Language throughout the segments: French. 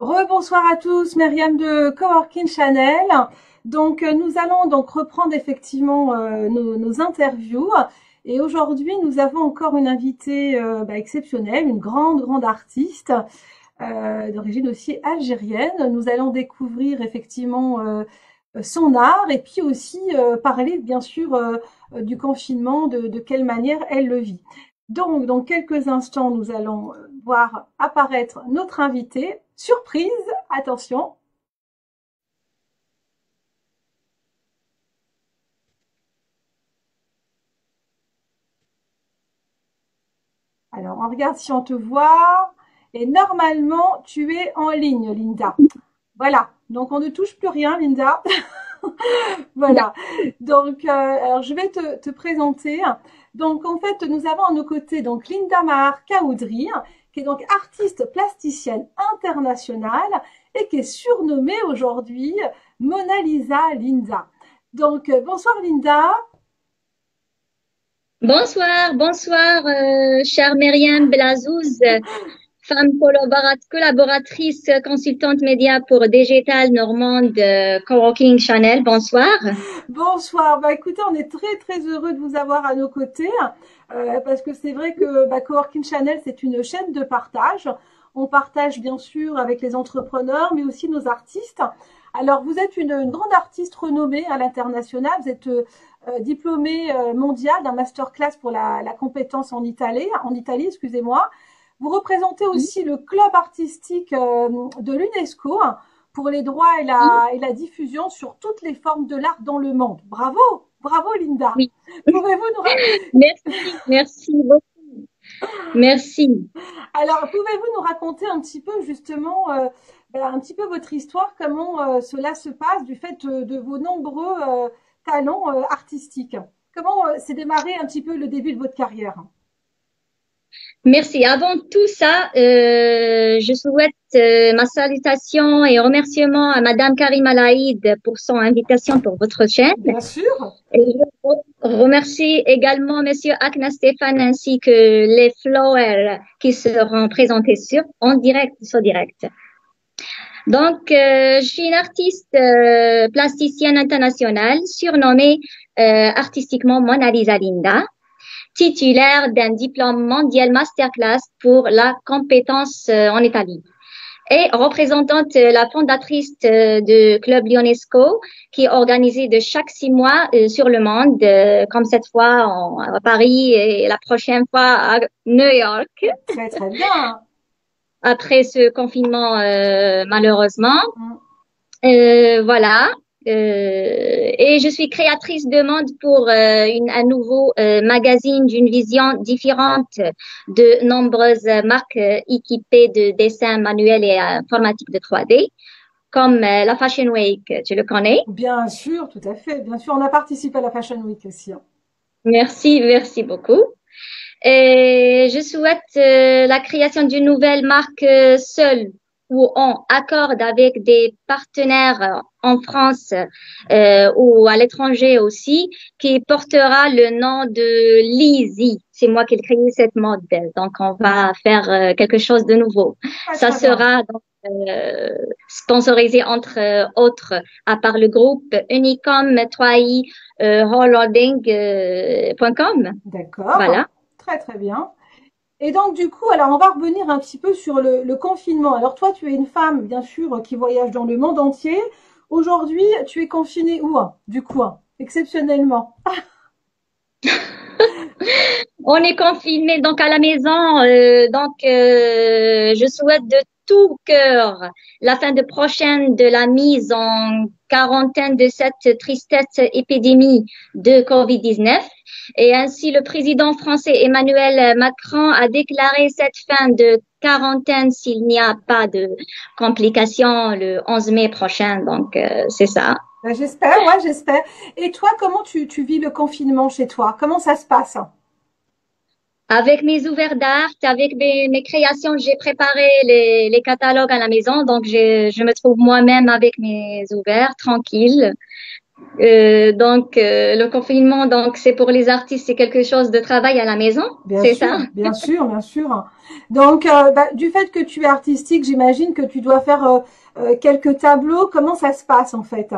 Rebonsoir à tous, Myriam de Coworking Channel. Donc, nous allons donc reprendre effectivement nos interviews. Et aujourd'hui, nous avons encore une invitée exceptionnelle, une grande artiste d'origine aussi algérienne. Nous allons découvrir effectivement son art et puis aussi parler bien sûr du confinement, de quelle manière elle le vit. Donc, dans quelques instants, nous allons voir apparaître notre invitée. Surprise, attention. Alors, on regarde si on te voit. Et normalement, tu es en ligne, Linda. Voilà. Donc, on ne touche plus rien, Linda. Voilà. Donc, alors je vais te présenter. Donc, en fait, nous avons à nos côtés donc Linda Mahar Kaoudri, qui est donc artiste plasticienne internationale et qui est surnommée aujourd'hui Mona Lisa Linda. Donc, bonsoir Linda. Bonsoir, chère Myriam Blazouz, femme collaboratrice, consultante média pour Digital Normande Coworking Channel. Bonsoir. Bonsoir. Bah écoutez, on est très heureux de vous avoir à nos côtés parce que c'est vrai que Coworking Channel, c'est une chaîne de partage. On partage bien sûr avec les entrepreneurs, mais aussi nos artistes. Alors, vous êtes une grande artiste renommée à l'international. Vous êtes diplômée mondiale d'un masterclass pour la compétence en Italie, excusez-moi. Vous représentez aussi le club artistique de l'UNESCO pour les droits et la diffusion sur toutes les formes de l'art dans le monde. Bravo, bravo Linda. Oui. Pouvez-vous Merci beaucoup. Merci. Alors, pouvez-vous nous raconter un petit peu justement un petit peu votre histoire, comment cela se passe du fait de vos nombreux talents artistiques. Comment s'est démarré un petit peu le début de votre carrière? Merci. Avant tout ça, je souhaite ma salutation et remerciement à Madame Karima Laïd pour son invitation pour votre chaîne. Bien sûr. Et je remercie également Monsieur Akna Stéphane ainsi que les flowers qui seront présentés en direct, sur direct. Donc, je suis une artiste plasticienne internationale surnommée artistiquement Mona Lisa Linda, titulaire d'un diplôme mondial masterclass pour la compétence en Italie et représentante la fondatrice du club l'UNESCO qui est organisé de chaque 6 mois sur le monde, comme cette fois à Paris et la prochaine fois à New York. Très bien. Après ce confinement, malheureusement. Voilà. Et je suis créatrice de mode pour un nouveau magazine d'une vision différente de nombreuses marques équipées de dessins manuels et informatiques de 3D, comme la Fashion Week. Tu le connais? Bien sûr, tout à fait. Bien sûr, on a participé à la Fashion Week aussi. Merci beaucoup. Et je souhaite la création d'une nouvelle marque seule ou en accord avec des partenaires en France ou à l'étranger aussi, qui portera le nom de Lizzy. C'est moi qui ai créé cette mode, donc on va faire quelque chose de nouveau. Ça sera donc sponsorisé entre autres, à part le groupe Unicom 3i Holding.com. D'accord. Voilà. Très bien. Et donc, du coup, alors on va revenir un petit peu sur le confinement. Alors, toi, tu es une femme, bien sûr, qui voyage dans le monde entier. Aujourd'hui, tu es confinée où, du coup, exceptionnellement? On est confiné donc à la maison, je souhaite de tout cœur la fin de prochaine de la mise en quarantaine de cette tristesse épidémie de Covid-19. Et ainsi, le président français Emmanuel Macron a déclaré cette fin de quarantaine s'il n'y a pas de complications le 11 mai prochain. Donc, c'est ça. J'espère. Et toi, comment tu vis le confinement chez toi? Comment ça se passe? Avec mes ouverts d'art, avec mes créations, j'ai préparé les catalogues à la maison. Donc, je me trouve moi-même avec mes ouverts, tranquille. Le confinement, donc c'est pour les artistes, c'est quelque chose de travail à la maison, Bien c'est ça? sûr, bien sûr, bien sûr. Donc, du fait que tu es artistique, j'imagine que tu dois faire quelques tableaux. Comment ça se passe en fait?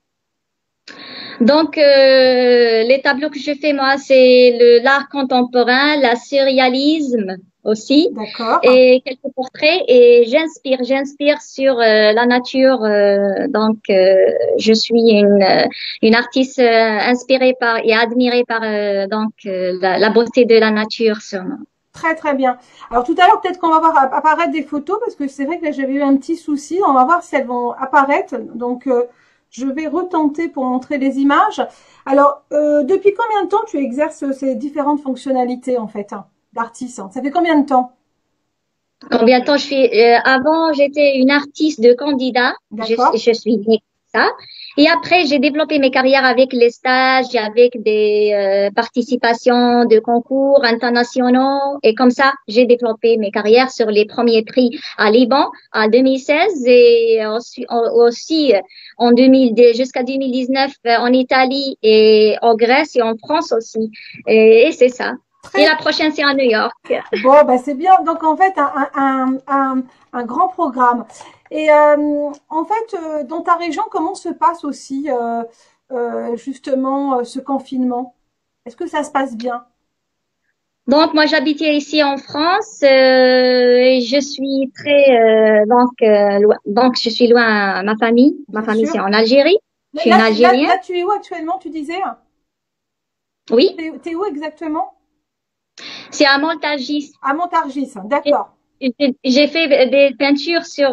Les tableaux que je fais, moi, c'est l'art contemporain, la surréalisme aussi, D'accord. et quelques portraits. Et j'inspire sur la nature. Je suis une artiste inspirée par et admirée par la beauté de la nature, sûrement. Très très bien. Alors tout à l'heure, peut-être qu'on va voir apparaître des photos parce que c'est vrai que là j'avais eu un petit souci. On va voir si elles vont apparaître. Donc je vais retenter pour montrer les images. Alors depuis combien de temps tu exerces ces différentes fonctionnalités en fait d'artiste? Ça fait combien de temps? Combien de temps je suis avant, j'étais une artiste de candidat. D'accord. Je suis née comme ça. Et après, j'ai développé mes carrières avec les stages, avec des participations de concours internationaux. Et comme ça, j'ai développé mes carrières sur les premiers prix à Liban en 2016 et aussi en 2000, jusqu'à 2019 en Italie et en Grèce et en France aussi. Et c'est ça. Et Très la prochaine, c'est à New York. bon, bah c'est bien. Donc en fait un grand programme. Et en fait dans ta région, comment se passe aussi justement ce confinement? Est-ce que ça se passe bien? Donc, moi, j'habitais ici en France et je suis loin. Donc, je suis loin à ma famille. Ma Bien famille, sûr. c'est en Algérie. Je suis une Algérienne. Là, tu es où actuellement, tu disais? Oui, T'es où exactement? c'est à Montargis. À Montargis, J'ai d'accord. j'ai fait des peintures sur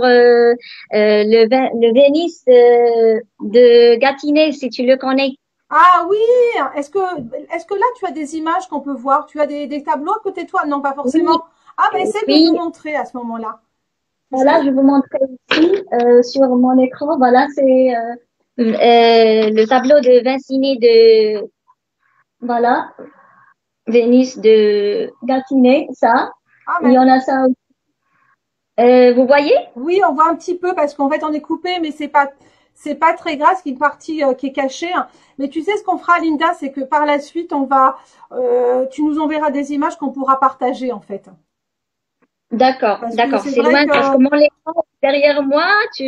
le Vénice de Gâtinais, si tu le connais. Ah oui, est-ce que là tu as des images qu'on peut voir? Tu as des tableaux à côté de toi? Non, pas Oui, forcément. Ah ben essaie de nous oui. montrer à ce moment-là. Je Voilà, je vais vous montrer ici sur mon écran. Voilà, c'est le tableau de Vincinet de voilà. Vénice de Gâtinais, ça. ah Il y mais en a ça. Vous voyez? oui, on voit un petit peu parce qu'en fait on est coupé, mais c'est pas très grave, c'est une partie qui est cachée, hein. Mais tu sais ce qu'on fera, Linda, c'est que par la suite on va, tu nous enverras des images qu'on pourra partager en fait, D'accord, parce que d'accord. c'est C'est vrai loin que parce que mon écran est derrière moi,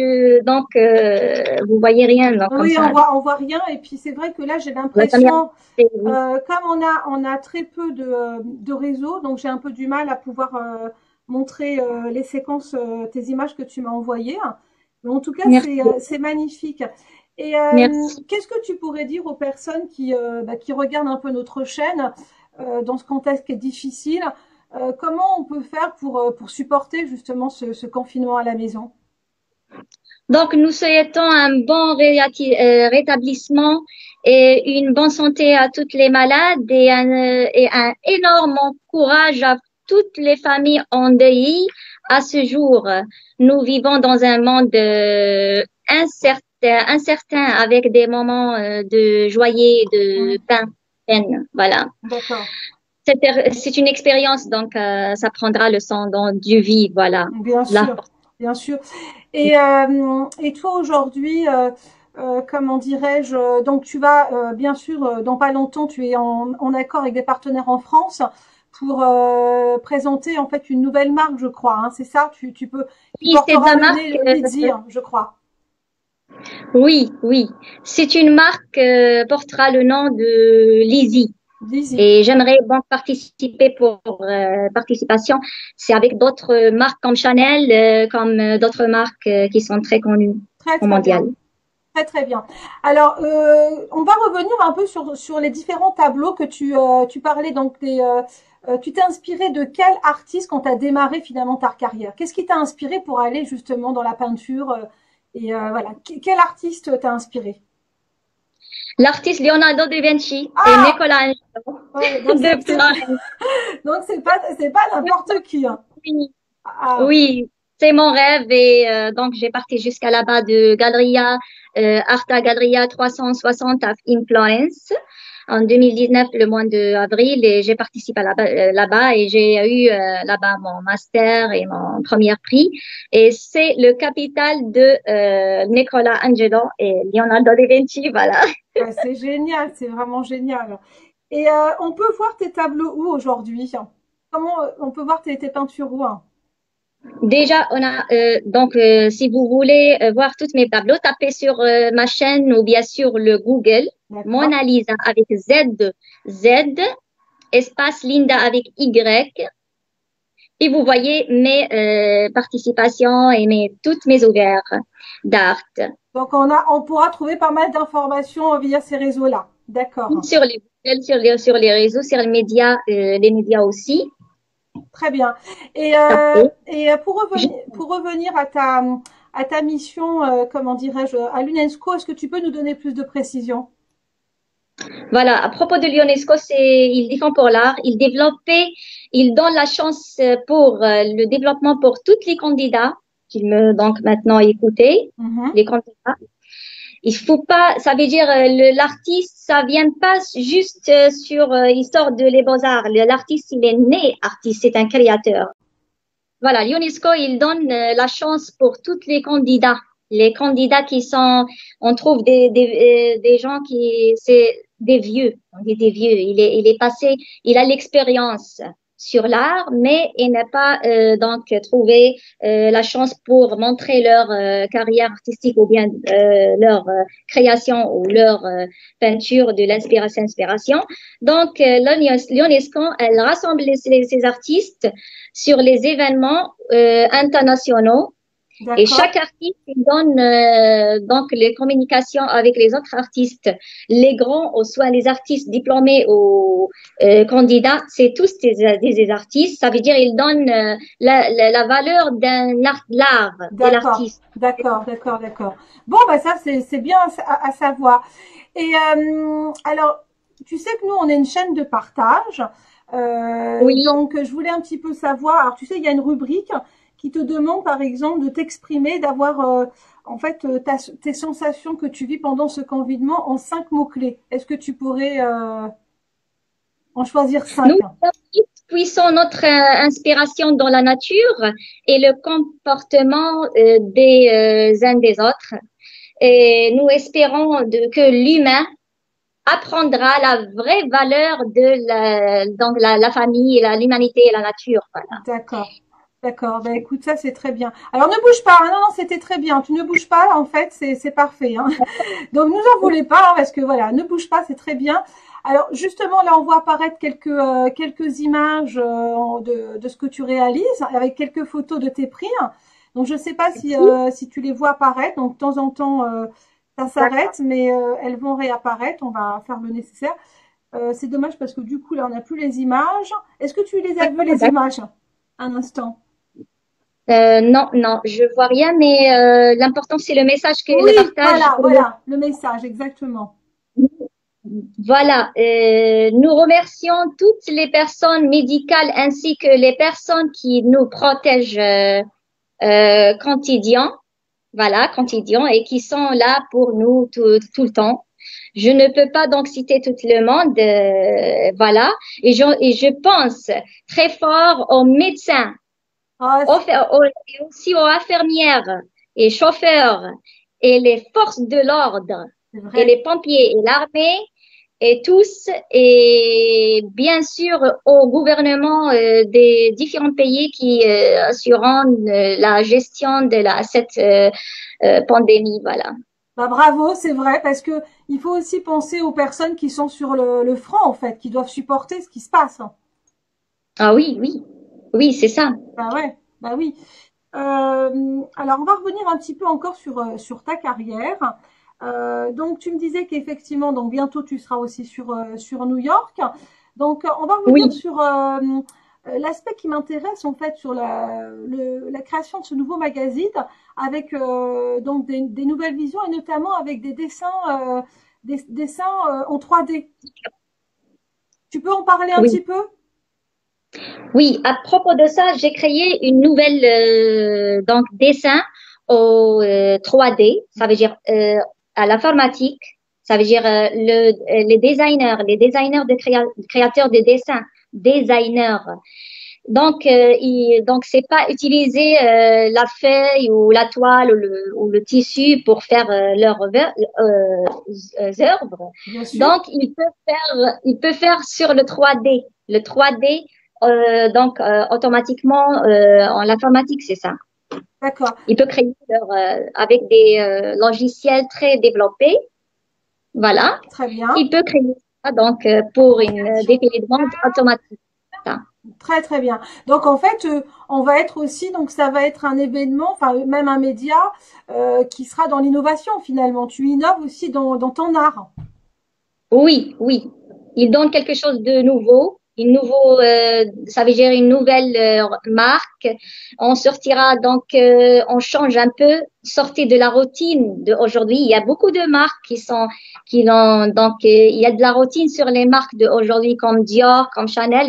vous voyez rien, donc comme oui, ça. on voit rien. Et puis c'est vrai que là j'ai La caméra, l'impression, oui. comme on a très peu de réseau, donc j'ai un peu du mal à pouvoir montrer les séquences, tes images que tu m'as envoyées. Mais en tout cas, Merci, c'est magnifique. Et merci. qu'est-ce que tu pourrais dire aux personnes qui regardent un peu notre chaîne dans ce contexte qui est difficile? Comment on peut faire pour supporter justement ce confinement à la maison? Donc, nous souhaitons un bon rétablissement et une bonne santé à toutes les malades et un énorme courage à toutes les familles endeuillées à ce jour. Nous vivons dans un monde incertain avec des moments de joie et de Oui, peine. Voilà. d'accord. C'est une expérience, ça prendra le sang du vie. Voilà. Bien La sûr, force. bien sûr. Et toi aujourd'hui, comment dirais-je, donc tu vas bien sûr dans pas longtemps, tu es en accord avec des partenaires en France pour présenter en fait une nouvelle marque, je crois, hein, c'est ça? Qui Oui, c'est de portera la le marque. Lizzy, hein, je crois. Oui, oui. C'est une marque portera le nom de Lizzie. Lizzy. Et j'aimerais bon participer pour participation. C'est avec d'autres marques comme Chanel, comme d'autres marques qui sont très connues Très au très bien. mondial. Très très bien. Alors, on va revenir un peu sur les différents tableaux que tu parlais. Donc, tu t'es inspiré de quel artiste quand tu as démarré finalement ta carrière? Qu'est-ce qui t'a inspiré pour aller justement dans la peinture voilà, quel artiste t'a inspiré? L'artiste Leonardo da Vinci et Ah, Michelangelo ouais, de Florence. donc c'est pas n'importe qui, hein. Oui, Ah, oui, c'est mon rêve et donc j'ai parti jusqu'à là-bas de Galleria, Arta Galleria 360 in Florence. en 2019, le mois d'avril, et j'ai participé là-bas et j'ai eu là-bas mon master et mon premier prix. Et c'est le capital de Nicola Angelo et Leonardo da Vinci, voilà. Ouais, c'est génial, c'est vraiment génial. Et on peut voir tes tableaux où aujourd'hui? Comment on peut voir tes peintures où, hein? Déjà, on a si vous voulez voir toutes mes tableaux, tapez sur ma chaîne ou bien sur le Google D'accord. Mona Lisa avec Z, espace Linda avec Y, et vous voyez mes participations et toutes mes œuvres d'art Donc on pourra trouver pas mal d'informations via ces réseaux-là. D'accord. sur les Google, sur les réseaux, sur les médias aussi. Très bien. Pour revenir à ta mission, comment dirais-je, à l'UNESCO, est-ce que tu peux nous donner plus de précisions? Voilà, à propos de l'UNESCO, ils défendent pour l'art, ils donnent la chance pour le développement pour tous les candidats qu'ils me donc maintenant écouter, Mhm. les candidats. Il faut pas, ça veut dire l'artiste, ça vient pas juste il sort de les beaux-arts. L'artiste, il est né artiste, c'est un créateur. Voilà, l'UNESCO, il donne la chance pour tous les candidats. Les candidats qui sont, on trouve des gens c'est des vieux, on dit des vieux. Il est passé, il a l'expérience sur l'art, mais il n'a pas donc trouvé la chance pour montrer leur carrière artistique ou bien leur création ou leur peinture de l'inspiration. Donc, l'UNESCO, elle rassemble ces artistes sur les événements internationaux et D'accord. chaque artiste il donne donc les communications avec les autres artistes, les grands ou soit les artistes diplômés ou candidats, c'est tous des artistes. Ça veut dire ils donnent la valeur l'art de D'accord. l'artiste. D'accord. Bon, bah ça, c'est bien à savoir. Et alors, tu sais que nous, on est une chaîne de partage. Oui, Donc, je voulais un petit peu savoir. Alors, tu sais, il y a une rubrique qui te demande, par exemple, de t'exprimer, d'avoir en fait tes sensations que tu vis pendant ce confinement en 5 mots-clés. Est-ce que tu pourrais en choisir nous 5? artistes puissons notre inspiration dans la nature et le comportement des uns des autres. Et nous espérons que l'humain apprendra la vraie valeur de la famille, l'humanité et la nature. Voilà. D'accord. D'accord. Ben écoute, ça c'est très bien. Alors ne bouge pas, hein. Non, non, c'était très bien. Tu ne bouges pas, en fait, c'est parfait, hein. Donc nous en voulez pas, hein, parce que voilà, ne bouge pas, c'est très bien. Alors justement, là, on voit apparaître quelques images de ce que tu réalises, avec quelques photos de tes prix. Donc je sais pas si tu les vois apparaître. Donc de temps en temps, ça s'arrête, mais elles vont réapparaître. On va faire le nécessaire. C'est dommage parce que du coup, là, on n'a plus les images. Est-ce que tu les as vues, les images? Un instant. Non, non, je vois rien, mais l'important c'est le message que Oui, le partage. voilà, le message, exactement. Voilà, nous remercions toutes les personnes médicales ainsi que les personnes qui nous protègent quotidien, voilà, quotidien et qui sont là pour nous tout le temps. Je ne peux pas donc citer tout le monde, voilà, et je pense très fort aux médecins, Ah, et aussi aux infirmières et chauffeurs et les forces de l'ordre c'est et vrai. les pompiers et l'armée et tous et bien sûr au gouvernement des différents pays qui assurent la gestion de cette pandémie. Voilà. Bah, bravo, c'est vrai, parce que il faut aussi penser aux personnes qui sont sur le front, en fait, qui doivent supporter ce qui se passe. Ah oui, oui, oui, c'est ça. Bah ouais, bah oui. Alors, on va revenir un petit peu encore sur ta carrière. Donc, tu me disais qu'effectivement, donc bientôt, tu seras aussi sur New York. Donc, on va revenir Oui, sur l'aspect qui m'intéresse en fait sur la création de ce nouveau magazine avec donc des nouvelles visions et notamment avec des dessins en 3D. Tu peux en parler un petit oui. peu? Oui, à propos de ça, j'ai créé une nouvelle donc dessin au 3D, ça veut dire à l'informatique. Ça veut dire les designers de créateurs de dessins, designers. Donc c'est pas utiliser la feuille ou la toile ou le tissu pour faire leurs œuvres. Bien sûr. Donc il peut faire sur le 3D. Le 3D automatiquement en l'informatique, c'est ça. D'accord. Il peut créer avec des logiciels très développés. Voilà. Très bien. Il peut créer ça donc pour des pays de vente automatique. Ça. Très très bien. Donc en fait, on va être aussi, donc ça va être un événement, enfin même un média qui sera dans l'innovation finalement. Tu innoves aussi dans ton art. Oui, oui. Il donne quelque chose de nouveau, ça veut dire une nouvelle marque. On sortira donc, on change un peu, sortir de la routine d'aujourd'hui. Il y a beaucoup de marques qui l'ont, donc il y a de la routine sur les marques d'aujourd'hui comme Dior, comme Chanel.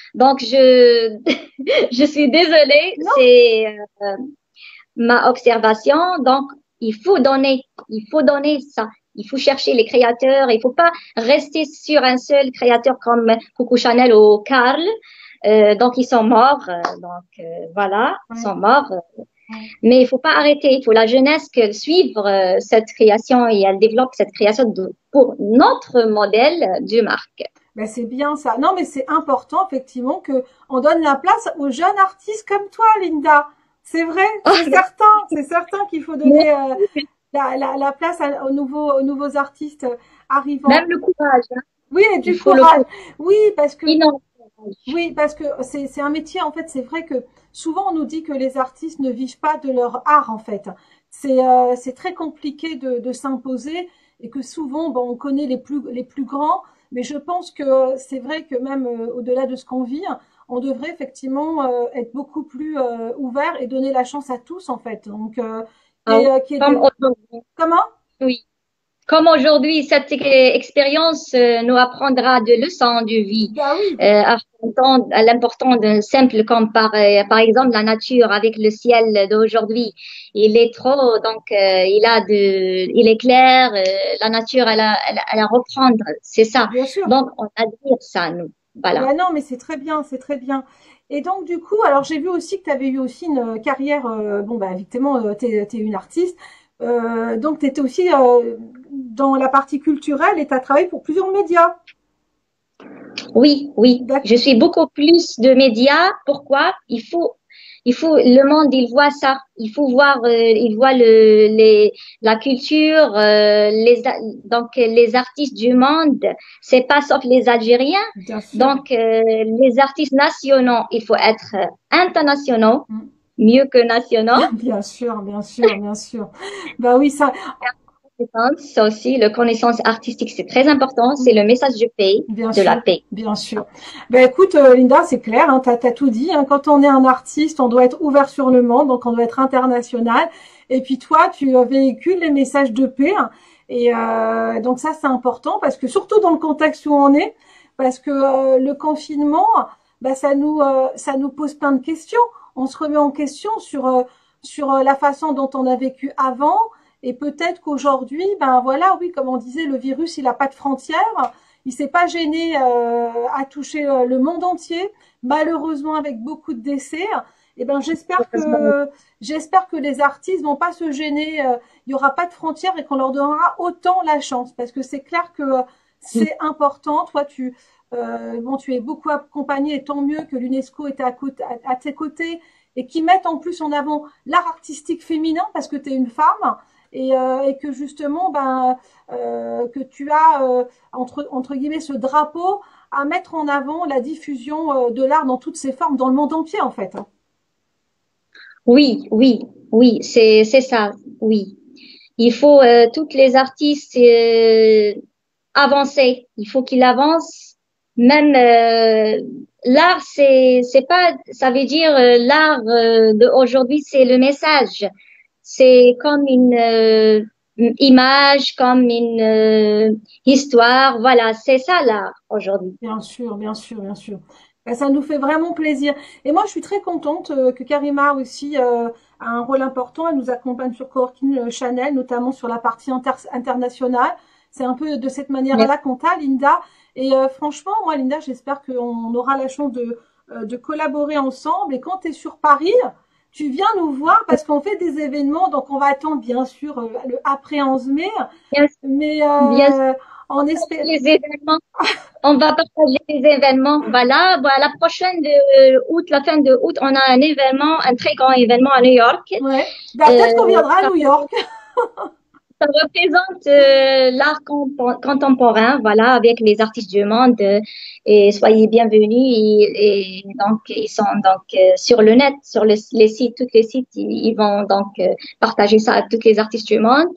Je suis désolée, Non. c'est ma observation. Donc il faut donner ça. Il faut chercher les créateurs. Il faut pas rester sur un seul créateur comme Coco Chanel ou Karl. Donc ils sont morts. Voilà, ils sont morts. Mais il faut pas arrêter. Il faut la jeunesse qu'elle suivre cette création et elle développe cette création pour notre modèle de marque. Ben c'est bien ça. Non, mais c'est important effectivement que on donne la place aux jeunes artistes comme toi, Linda. C'est vrai, c'est certain qu'il faut donner la place aux nouveaux artistes arrivants. Même le courage. Hein. Oui, et du courage. Oui, parce que oui, parce que c'est un métier en fait. C'est vrai que souvent on nous dit que les artistes ne vivent pas de leur art en fait. C'est très compliqué de s'imposer et que souvent bon, on connaît les plus grands, mais je pense que c'est vrai que même au-delà de ce qu'on vit, on devrait effectivement être beaucoup plus ouvert et donner la chance à tous en fait. Donc comme aujourd'hui. Comment? Oui. Comme aujourd'hui, cette expérience nous apprendra de leçons de vie, Bah oui. à l'importance d'un simple comme par exemple la nature avec le ciel d'aujourd'hui. Il est trop, donc il est clair, la nature elle a reprendre, c'est ça. Bien sûr. Donc on admire ça nous, voilà. Bah non, mais c'est très bien, c'est très bien. Et donc du coup, alors j'ai vu aussi que tu avais eu aussi une carrière, bon bah évidemment, t'es une artiste, donc tu étais aussi dans la partie culturelle et tu as travaillé pour plusieurs médias. Oui, oui. Je suis beaucoup plus de médias. Pourquoi? Le monde, il voit ça. Il faut voir, il voit la culture, donc les artistes du monde. C'est pas sauf les Algériens. Bien sûr. Donc, les artistes nationaux, il faut être internationaux, mieux que nationaux. Bien sûr, bien sûr, bien sûr. Bah oui, ça. Ça aussi, la connaissance artistique, c'est très important. C'est le message du pays, la paix. Bien sûr. Ben écoute, Linda, c'est clair, hein, t'as tout dit. Hein, quand on est un artiste, on doit être ouvert sur le monde, donc on doit être international. Et puis toi, tu véhicules les messages de paix. Hein, et donc ça, c'est important parce que surtout dans le contexte où on est, parce que le confinement, bah, ça nous pose plein de questions. On se remet en question sur la façon dont on a vécu avant. Et peut-être qu'aujourd'hui, ben voilà, oui, comme on disait, le virus, il n'a pas de frontières. Il s'est pas gêné à toucher le monde entier, malheureusement avec beaucoup de décès. Et ben j'espère que les artistes vont pas se gêner. Il y aura pas de frontières et qu'on leur donnera autant la chance, parce que c'est clair que c'est important. Toi, tu es beaucoup accompagné et tant mieux que l'UNESCO était à tes côtés et qui mettent en plus en avant l'art artistique féminin parce que tu es une femme. Et que justement que tu as entre guillemets ce drapeau à mettre en avant la diffusion de l'art dans toutes ses formes dans le monde entier en fait. Oui, oui, oui, c'est ça, oui. Il faut toutes les artistes avancer. Il faut qu'ils avancent. Même l'art, c'est pas, ça veut dire l'art d'aujourd'hui, c'est le message. C'est comme une image, comme une histoire. Voilà, c'est ça l'art aujourd'hui. Bien sûr, bien sûr, bien sûr. Ben, ça nous fait vraiment plaisir. Et moi, je suis très contente que Karima aussi a un rôle important. Elle nous accompagne sur Coworking Channel, notamment sur la partie internationale. C'est un peu de cette manière-là qu'on t'a, Linda. Et franchement, moi, Linda, j'espère qu'on aura la chance de collaborer ensemble. Et quand tu es sur Paris, tu viens nous voir parce qu'on fait des événements. Donc, on va attendre, bien sûr, le après 11 mai. Bien, Mais bien sûr, on espère. les événements. On va partager les événements. Voilà, la prochaine de août, la fin de août, on a un événement, un très grand événement à New York. Ouais. Ben, peut-être qu'on viendra à New York. Ça représente l'art contemporain, voilà, avec les artistes du monde. Et soyez bienvenus. Et donc, ils sont donc sur le net, sur les sites, tous les sites, ils vont donc partager ça à tous les artistes du monde.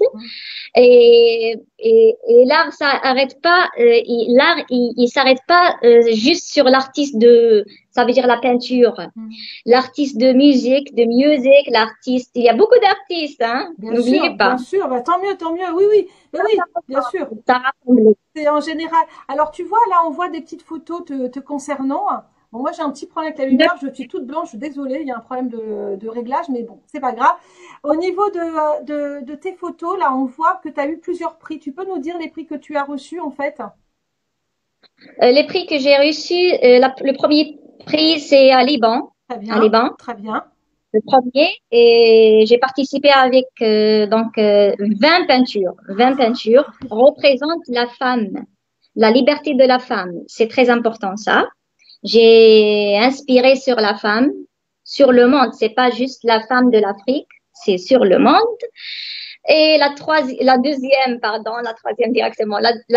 Et l'art, ça arrête pas. L'art, il s'arrête pas juste sur l'artiste de, ça veut dire la peinture, l'artiste de musique, l'artiste. Il y a beaucoup d'artistes, hein. N'oubliez pas. Bien sûr. Bah, tant mieux, tant mieux. Oui, oui, ben oui, bien sûr. Ça rassemble. C'est en général. Alors, tu vois, là, on voit des petites photos te concernant. Bon, moi, j'ai un petit problème avec la lumière. Je suis toute blanche. Désolée, il y a un problème de réglage, mais bon, c'est pas grave. Au niveau de tes photos, là, on voit que tu as eu plusieurs prix. Tu peux nous dire les prix que tu as reçus, en fait? Les prix que j'ai reçus, le premier prix, c'est à Liban. Très bien, À Liban. très bien. Le premier, et j'ai participé avec 20 peintures. 20 peintures représentent la femme, la liberté de la femme. C'est très important ça. J'ai inspiré sur la femme, sur le monde. C'est pas juste la femme de l'Afrique, c'est sur le monde. Et la troisième directement.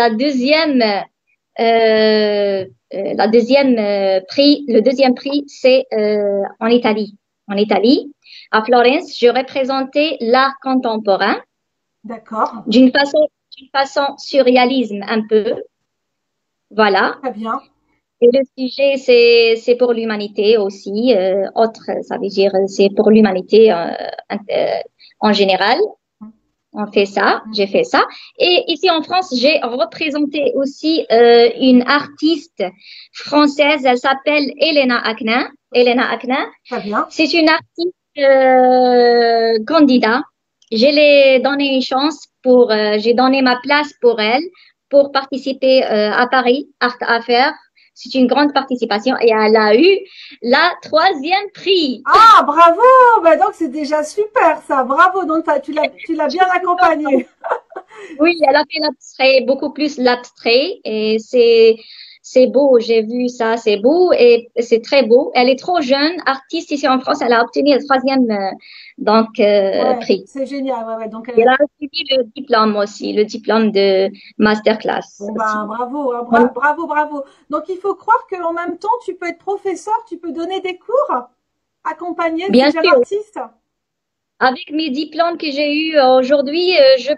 Le deuxième prix, c'est en Italie. En Italie, à Florence, je représentais l'art contemporain. D'accord. D'une façon surréalisme un peu. Voilà. Très bien. Et le sujet, c'est pour l'humanité aussi. Ça veut dire, c'est pour l'humanité en général. On fait ça, j'ai fait ça. Et ici en France, j'ai représenté aussi une artiste française. Elle s'appelle Elena Aknin. Elena Aknin. Très bien. C'est une artiste candidat. Je l'ai donné une chance j'ai donné ma place pour elle pour participer à Paris Art Affaires. C'est une grande participation et elle a eu la 3e prix. Ah, bravo! Bah donc c'est déjà super ça. Bravo. Donc tu l'as bien accompagnée. Oui, elle a fait l'abstrait, beaucoup plus l'abstrait et c'est beau. J'ai vu ça, c'est beau et c'est très beau. Elle est trop jeune, artiste ici en France. Elle a obtenu le 3e Ouais, prix. c'est génial. Ouais, ouais. Donc Elle a suivi le diplôme aussi, le diplôme de masterclass bon aussi. ben bravo, hein, bravo, bravo. Donc il faut croire qu'en même temps tu peux être professeur, tu peux donner des cours, accompagner Bien ces jeunes sûr. artistes. Avec mes diplômes que j'ai eus aujourd'hui,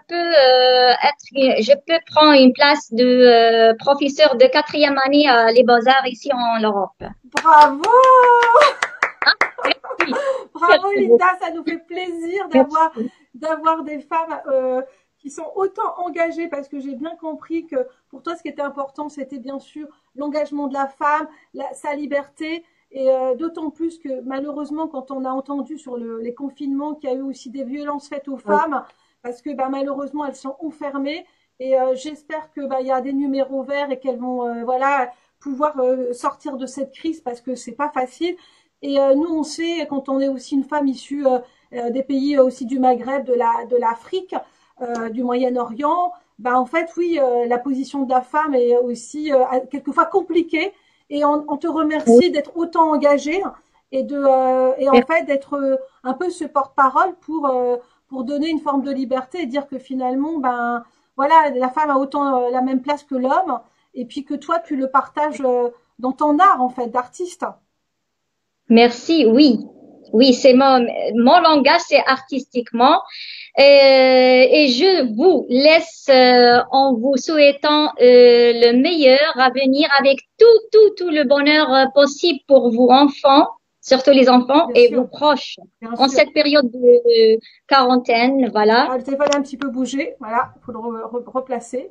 je peux prendre une place de professeur de 4e année à les Beaux-Arts ici en Europe. Bravo! Merci. Bravo Merci Linda, ça nous fait plaisir Merci. d'avoir des femmes qui sont autant engagées parce que j'ai bien compris que pour toi ce qui était important c'était bien sûr l'engagement de la femme, sa liberté et d'autant plus que malheureusement quand on a entendu sur les confinements qu'il y a eu aussi des violences faites aux femmes parce que bah, malheureusement elles sont enfermées et j'espère que bah, il y a des numéros verts et qu'elles vont voilà pouvoir sortir de cette crise parce que c'est pas facile. Et nous, on sait, quand on est aussi une femme issue des pays aussi du Maghreb, de l'Afrique, du Moyen-Orient, ben en fait, oui, la position de la femme est aussi quelquefois compliquée. Et on te remercie d'être autant engagée et en fait d'être un peu ce porte-parole pour donner une forme de liberté et dire que finalement, ben voilà, la femme a autant la même place que l'homme et puis que toi, tu le partages dans ton art en fait d'artiste. Merci, oui. Oui, c'est mon langage, c'est artistiquement. Et je vous laisse en vous souhaitant le meilleur à venir avec tout le bonheur possible pour vos enfants, surtout les enfants Bien et sûr, vos proches. bien En sûr. cette période de quarantaine, voilà. Ah, le téléphone a un petit peu bougé, voilà, il faut le replacer.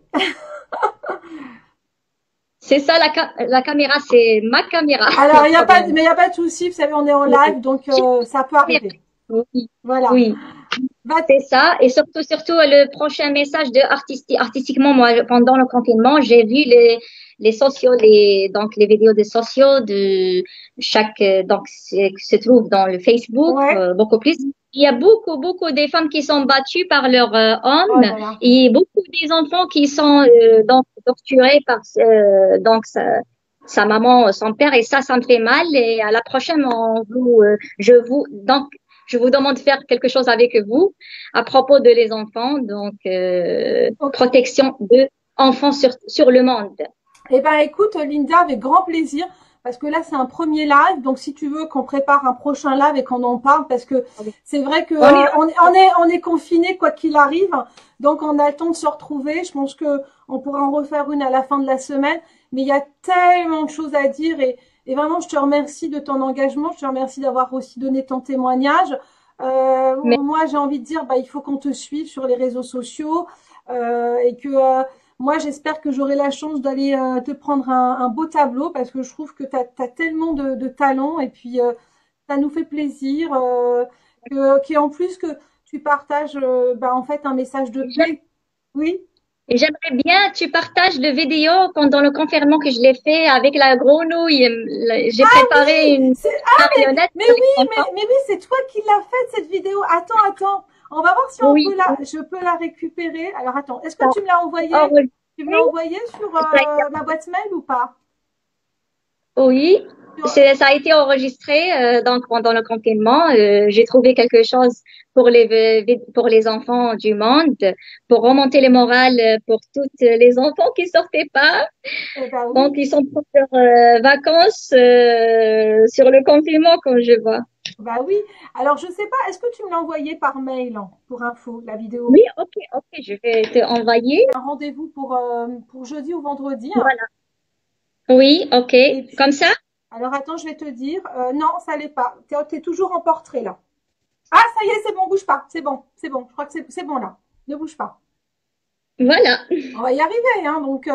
C'est ça, la caméra, c'est ma caméra. Alors, Le problème. mais il n'y a pas de souci, vous savez, on est en live, donc ça peut arriver. Oui, Voilà. oui. Va, C'est ça. Et surtout, le prochain message de artistiquement, moi, pendant le confinement, j'ai vu les sociaux, donc les vidéos des sociaux de chaque, donc, qui se trouvent dans le Facebook, ouais. beaucoup plus. Il y a beaucoup des femmes qui sont battues par leurs Oh hommes là là. et beaucoup des enfants qui sont donc torturés par donc sa maman, son père, et ça me fait mal. Et à la prochaine, je vous demande de faire quelque chose avec vous à propos de les enfants, donc Ok. protection de enfants sur le monde. Eh ben, écoute, Linda, avec grand plaisir, parce que là, c'est un premier live, donc si tu veux qu'on prépare un prochain live et qu'on en parle, parce que c'est vrai que On est on est confiné quoi qu'il arrive, donc on a le temps de se retrouver. Je pense que on pourra en refaire une à la fin de la semaine, mais il y a tellement de choses à dire et vraiment, je te remercie de ton engagement, je te remercie d'avoir aussi donné ton témoignage. mais Moi, j'ai envie de dire, bah, il faut qu'on te suive sur les réseaux sociaux et que moi, j'espère que j'aurai la chance d'aller te prendre un beau tableau parce que je trouve que tu as tellement de talent et puis ça nous fait plaisir en plus que tu partages bah, en fait un message de j'aime- paix. Oui. j'aimerais bien que tu partages le vidéo pendant le confinement que je l'ai fait avec la grenouille. J'ai préparé une marionnette Mais pour oui, les enfants. mais oui, c'est toi qui l'as faite cette vidéo. Attends. On va voir si on peut Oui, je peux la récupérer. Alors attends, est-ce que ça tu me l'as envoyé? a enregistré, Tu me l'as envoyé sur ça a été ma boîte mail ou pas? Oui, Sur- ça a été enregistré donc pendant le confinement. J'ai trouvé quelque chose pour les enfants du monde, pour remonter le moral pour toutes les enfants qui sortaient pas. Eh ben Donc oui. ils sont pour leurs vacances sur le confinement, comme je vois. Bah oui. Alors, je sais pas, est-ce que tu me l'as envoyé par mail pour info, la vidéo? Oui, ok, je vais te envoyer. Un rendez-vous pour jeudi ou vendredi, hein. Voilà. Oui, ok. Et Comme puis, ça? alors attends, je vais te dire. Non, ça l'est pas. T'es toujours en portrait là. Ah, ça y est, c'est bon, bouge pas. C'est bon. Je crois que c'est bon là. Ne bouge pas. Voilà. On va y arriver, hein. Donc,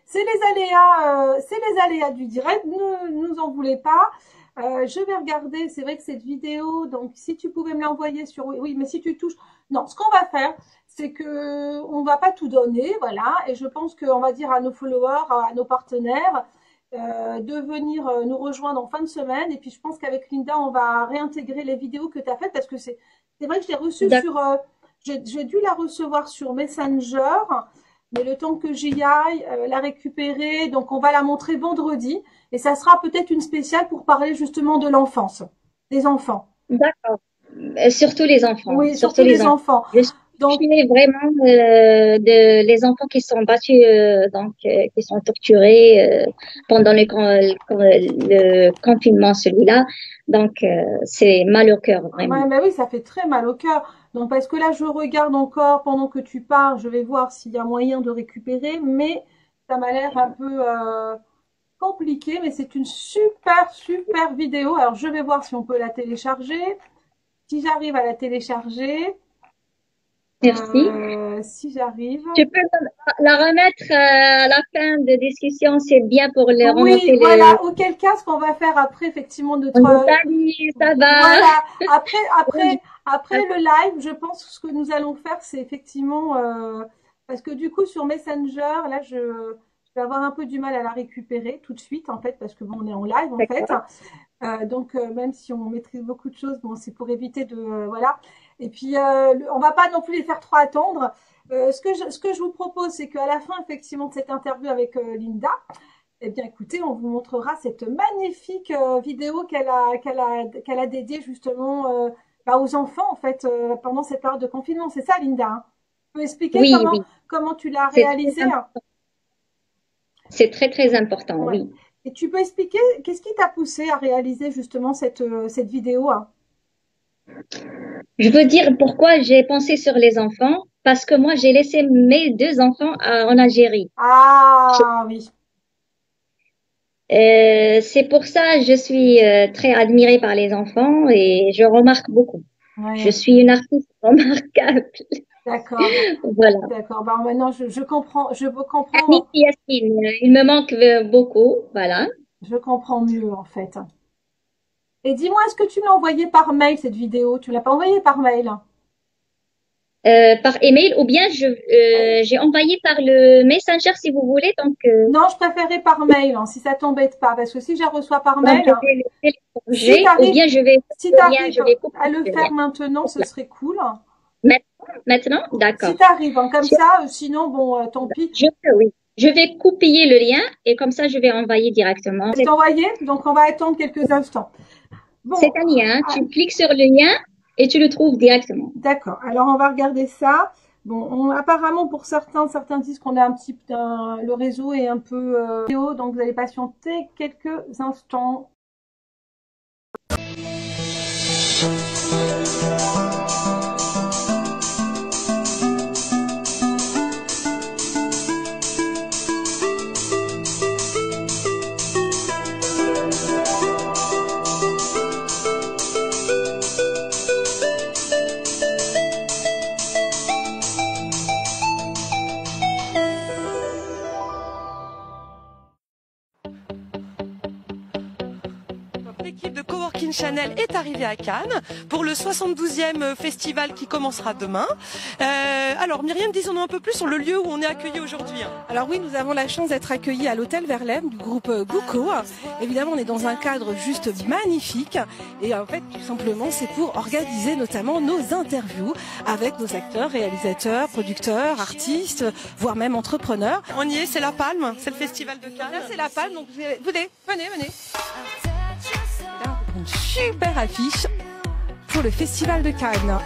c'est les aléas du direct. Ne nous en voulez pas. Je vais regarder. C'est vrai que cette vidéo, donc si tu pouvais me l'envoyer sur, oui, mais si tu touches, non, ce qu'on va faire, c'est que on va pas tout donner, voilà. Et je pense qu'on va dire à nos followers, à nos partenaires, de venir nous rejoindre en fin de semaine. Et puis, je pense qu'avec Linda, on va réintégrer les vidéos que tu as faites parce que c'est vrai que je l'ai reçue D'accord. sur, j'ai dû la recevoir sur Messenger. Mais le temps que j'y aille, la récupérer, donc on va la montrer vendredi, et ça sera peut-être une spéciale pour parler justement de l'enfance, des enfants. D'accord. Surtout les enfants. Oui, Surtout surtout les les enfants. enfants. Je suis Donc, touchée vraiment de les enfants qui sont battus, qui sont torturés pendant le confinement, celui-là. Donc, c'est mal au cœur, vraiment. ouais, mais oui, ça fait très mal au cœur. Donc, parce que là, je regarde encore pendant que tu parles, je vais voir s'il y a moyen de récupérer, mais ça m'a l'air un peu compliqué, mais c'est une super vidéo. Alors, je vais voir si on peut la télécharger. Si j'arrive à la télécharger, Merci. si j'arrive. Tu peux la remettre à la fin de discussion, c'est bien pour le Oui, remonter le. voilà. Auquel cas, ce qu'on va faire après, effectivement, On notre, dit salut, ça va. voilà. Après le live, je pense que ce que nous allons faire, c'est effectivement, parce que du coup, sur Messenger, là, je vais avoir un peu du mal à la récupérer tout de suite, en fait, parce que bon, on est en live, en fait. D'accord. Donc, même si on maîtrise beaucoup de choses, bon, c'est pour éviter de, voilà. Et puis, on va pas non plus les faire trop attendre. Ce que je vous propose, c'est qu'à la fin, effectivement, de cette interview avec Linda, eh bien, écoutez, on vous montrera cette magnifique vidéo qu'elle a dédiée justement bah, aux enfants, en fait, pendant cette période de confinement. C'est ça, Linda, hein? Tu peux expliquer Oui. comment tu l'as C'est très, réalisé, hein? c'est très, très important, Ouais. oui. Et tu peux expliquer qu'est-ce qui t'a poussé à réaliser justement cette vidéo, hein? Je veux dire pourquoi j'ai pensé sur les enfants, parce que moi, j'ai laissé mes deux enfants en Algérie. Ah oui. C'est pour ça que je suis très admirée par les enfants et je remarque beaucoup. Je Ouais, suis une artiste remarquable. d'accord. Voilà. D'accord. Bah, maintenant, je Annie comprends, et Yasmine, il me manque beaucoup. Voilà. je comprends mieux, en fait. Et dis-moi, est-ce que tu me l'as envoyé par mail, cette vidéo? Tu me l'as pas envoyé par mail? par email ou bien j'ai envoyé par le Messenger si vous voulez. Donc, Non, je préférais par mail, hein, si ça t'embête pas, parce que si je la reçois par donc mail, je hein, vais le si télécharger ou bien je vais si le lien, t'arrives je vais couper à le le faire lien. maintenant, ce Voilà. serait cool. Maintenant, Si d'accord. t'arrives, hein, comme Je, ça, sinon, bon, tant pis. je peux, oui. Je vais copier le lien et comme ça, je vais envoyer directement. C'est envoyé, donc on va attendre quelques instants. C'est Bon, un lien. ah, Tu cliques sur le lien et tu le trouves directement. d'accord. Alors, on va regarder ça. Bon, apparemment, pour certains disent qu'on a le réseau est un peu haut, donc vous allez patienter quelques instants. L'équipe de Coworking Channel est arrivée à Cannes pour le 72e festival qui commencera demain. Alors Myriam, disons-nous un peu plus sur le lieu où on est accueillis aujourd'hui. Alors oui, nous avons la chance d'être accueillis à l'hôtel Verlaine du groupe Guco. Évidemment, on est dans un cadre juste magnifique et en fait, tout simplement, c'est pour organiser notamment nos interviews avec nos acteurs, réalisateurs, producteurs, artistes, voire même entrepreneurs. On y est, c'est la Palme, c'est le festival de Cannes. Là, c'est la Palme, donc venez. Là, une super affiche pour le festival de Cannes.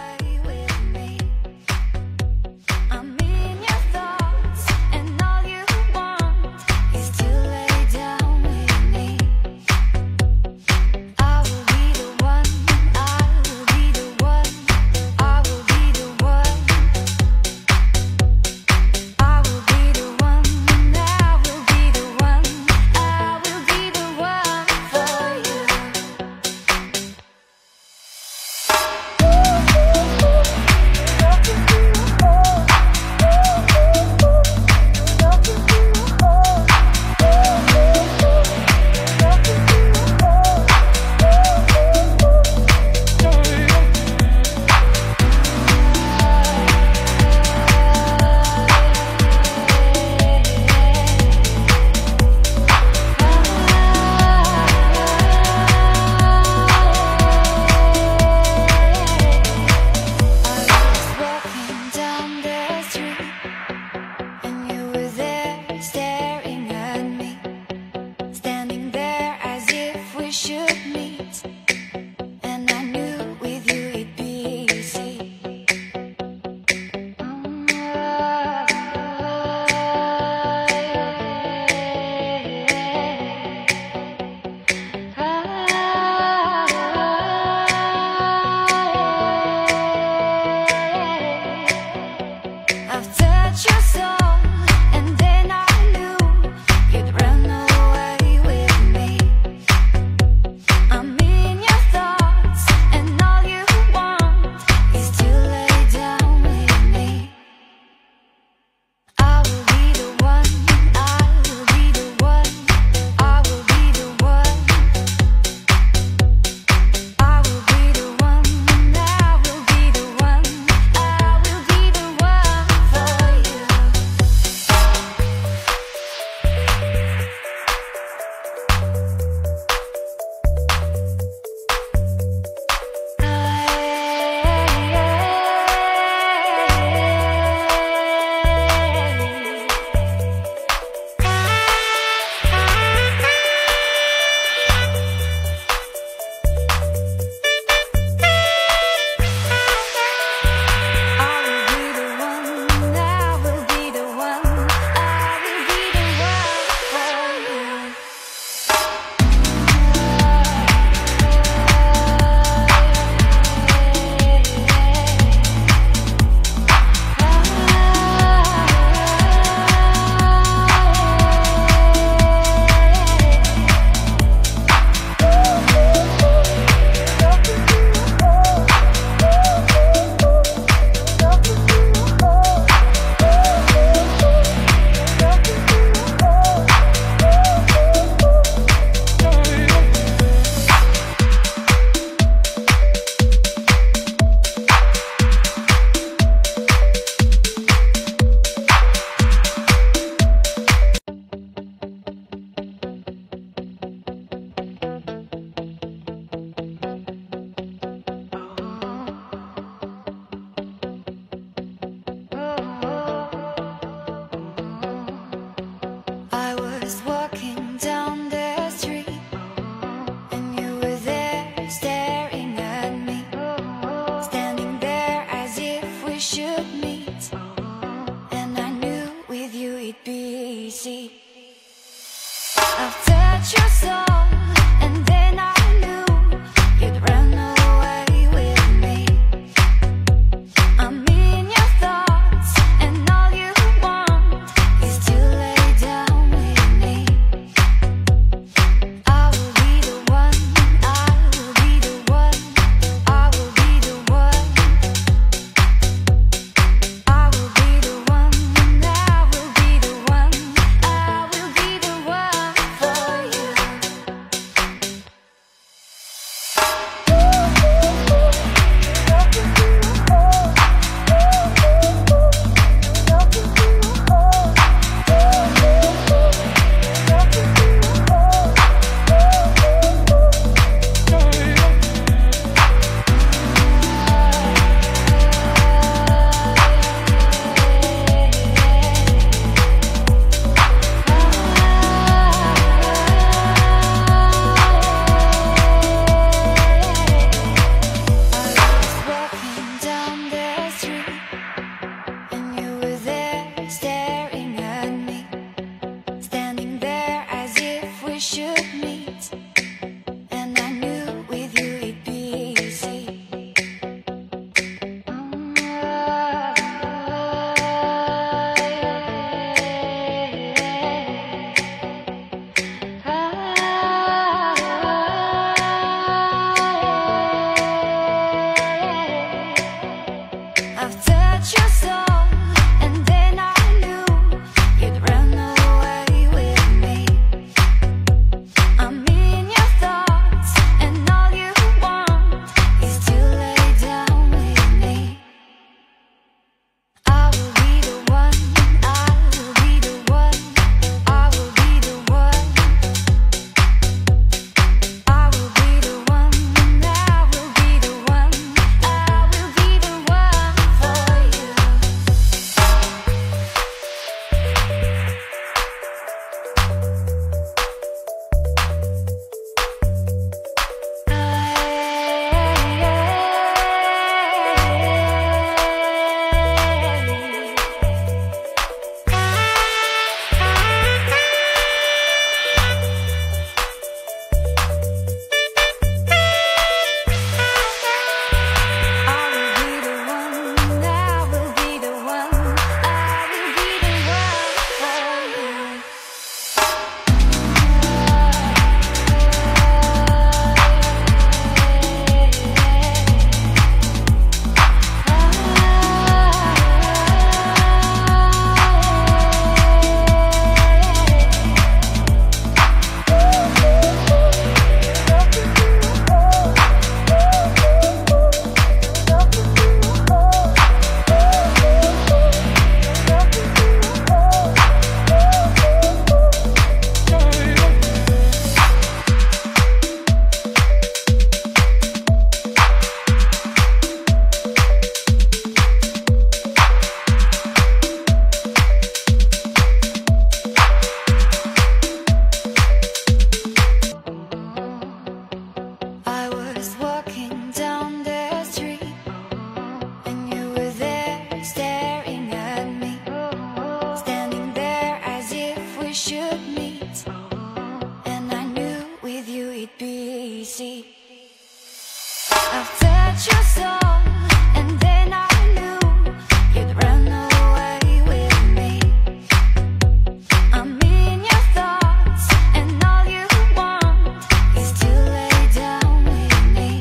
was walking down the street, and you were there staring at me, standing there as if we should meet. And I knew with you it'd be easy. I've touched your soul, and then I knew you'd run away with me. I'm in your thoughts, and all you want is to lay down with me.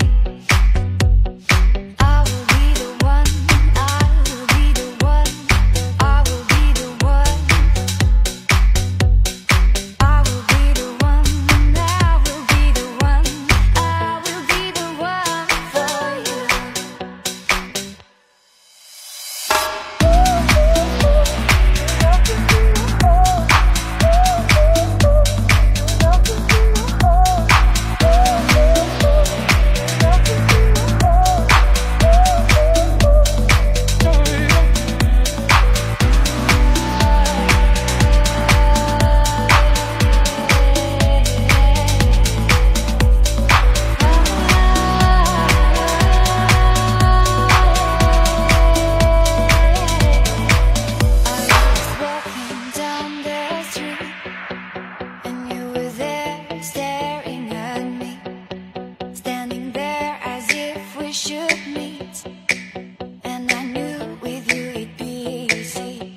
I will be the one, I will be the one, I will be the one. I will be the one, I will be the one, I will be the one for you. Walking down the street, and you were there staring at me, standing there as if we should meet. And I knew with you it'd be easy.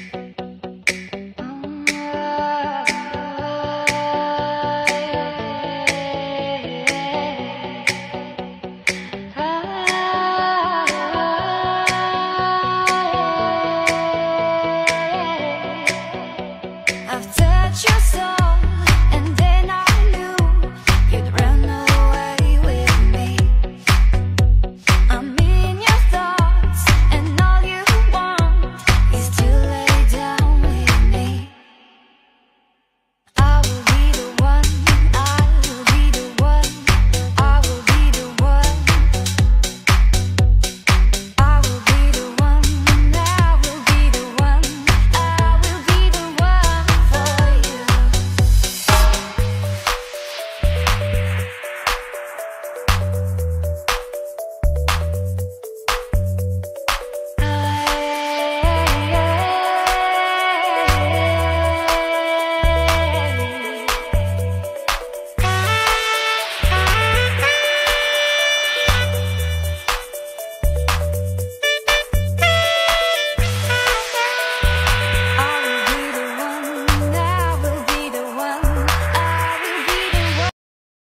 I've touched your soul, and then I knew you'd run away with me. I'm in your thoughts, and all you want is to lay down with me. I will be the one, I will be the one, I will be the one. I will be the one, I will be the one, I will be the one for you. I will be the one, I will be the one, I will be the one.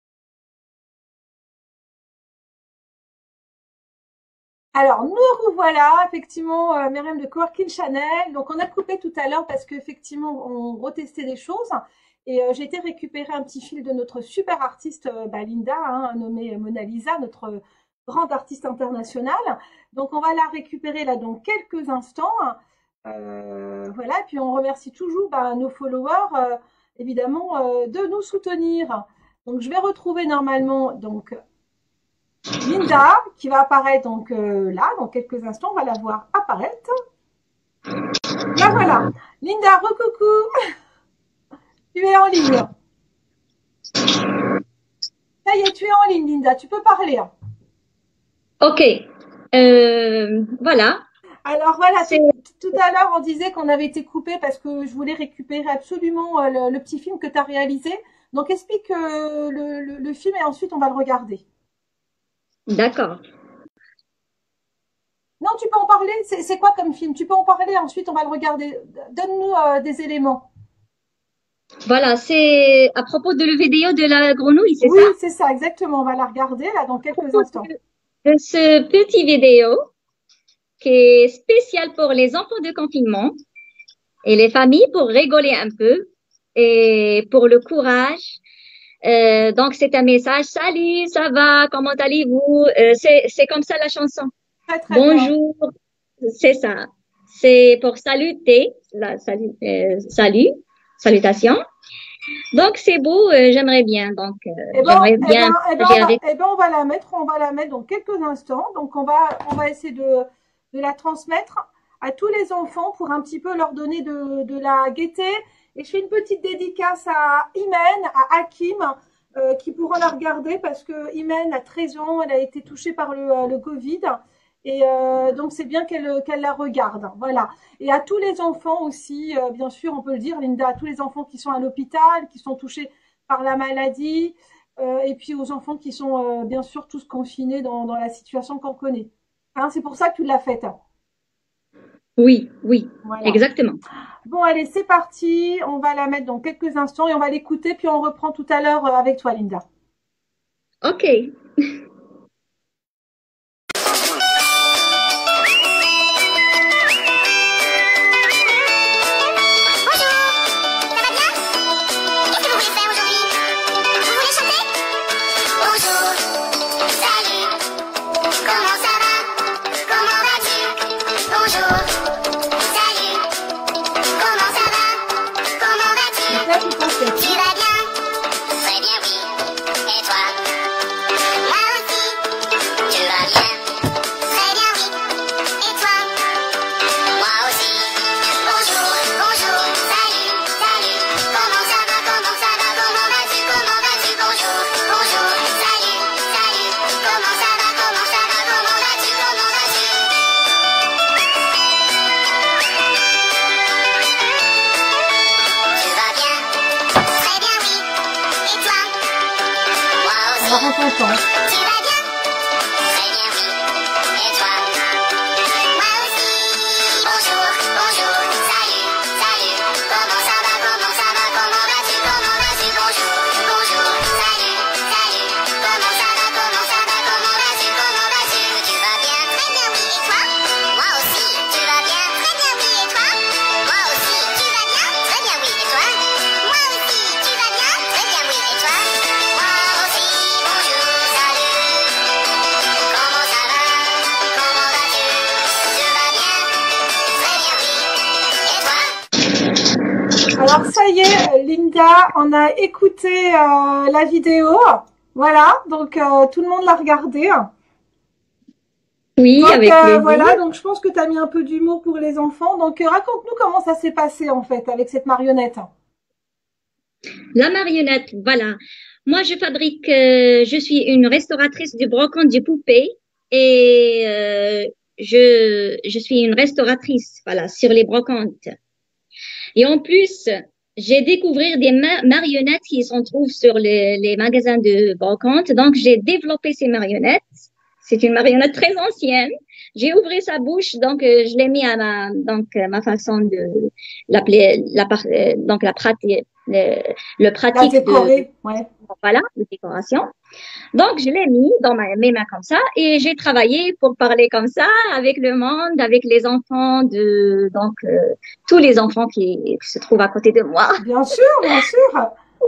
Alors, nous revoilà, effectivement, Myriam de Coworking Channel. Donc, on a coupé tout à l'heure parce qu'effectivement, on retestait des choses. Et j'ai été récupérer un petit fil de notre super artiste, Linda, nommée Mona Lisa, notre grande artiste internationale. Donc, on va la récupérer là dans quelques instants. Voilà, et puis on remercie toujours nos followers, évidemment, de nous soutenir. Donc, je vais retrouver normalement donc Linda, qui va apparaître donc là, dans quelques instants, on va la voir apparaître. Là, voilà. Linda, recoucou. Tu es en ligne. Ça y est, tu es en ligne, Linda. Tu peux parler. Ok. Voilà. Alors voilà, C'est- tout à l'heure, on disait qu'on avait été coupé parce que je voulais récupérer absolument le petit film que tu as réalisé. Donc, explique le film et ensuite, on va le regarder. D'accord. Non, tu peux en parler. C'est quoi comme film? Tu peux en parler, ensuite, on va le regarder. Donne-nous des éléments. Voilà, c'est à propos de la vidéo de la grenouille, c'est Oui, ça? c'est ça, exactement. On va la regarder là dans À quelques propos instants. de ce petit vidéo qui est spécial pour les enfants de confinement et les familles pour rigoler un peu et pour le courage. Donc, c'est un message. Salut, ça va? Comment allez-vous? C'est comme ça la chanson. Très, très bien. Bonjour, c'est ça. C'est pour saluter, salutations. Donc, c'est beau, j'aimerais bien. Donc, j'aimerais bien partager avec. On va la mettre dans quelques instants. Donc, on va essayer de la transmettre à tous les enfants pour un petit peu leur donner de la gaieté. Et je fais une petite dédicace à Imen, à Hakim, qui pourront la regarder parce que Imen a 13 ans, elle a été touchée par le Covid. Et donc c'est bien qu'elle la regarde. Voilà. Et à tous les enfants aussi, bien sûr, on peut le dire, Linda, à tous les enfants qui sont à l'hôpital, qui sont touchés par la maladie, et puis aux enfants qui sont bien sûr tous confinés dans la situation qu'on connaît. Hein, c'est pour ça que tu l'as faite. Oui, oui, Voilà. exactement. Bon, allez, c'est parti. On va la mettre dans quelques instants et on va l'écouter, puis on reprend tout à l'heure avec toi, Linda. Ok. Alors ça y est, Linda, on a écouté la vidéo. Voilà, donc tout le monde l'a regardé. Oui, Donc avec plaisir. voilà, donc je pense que tu as mis un peu d'humour pour les enfants. Donc raconte-nous comment ça s'est passé en fait avec cette marionnette. La marionnette, voilà. Moi, je suis une restauratrice du brocante de poupées et je suis une restauratrice, voilà, sur les brocantes. Et en plus, j'ai découvert des marionnettes qui se trouvent sur les magasins de brocante. Donc, j'ai développé ces marionnettes. C'est une marionnette très ancienne. J'ai ouvert sa bouche, donc je l'ai mis à ma façon de l'appeler, donc la pratique, le pratique La décorer, ouais. Voilà, de décoration. Donc, je l'ai mis dans mes mains comme ça et j'ai travaillé pour parler comme ça avec le monde, avec les enfants tous les enfants qui se trouvent à côté de moi. Bien sûr, bien sûr.